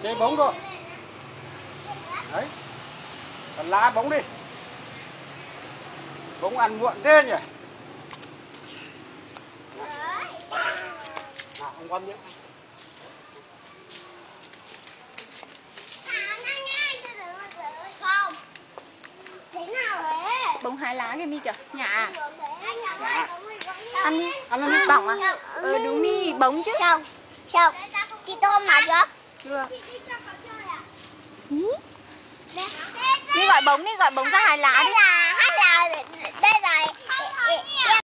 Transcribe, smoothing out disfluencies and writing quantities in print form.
Chơi bóng thôi. Đấy. Còn lá bóng đi. Bóng ăn muộn thế nhỉ. Nào, không quan nhé. Bông 2 lá kìa Mi kìa. Nhà Ăn đi. Ăn đi. Bỏng à? Đúng Mi, bóng chứ. Không. Chị tôm nào chưa? Chưa. Đi gọi bóng đi, gọi bóng ra 2 lá đi. Hát là đây rồi.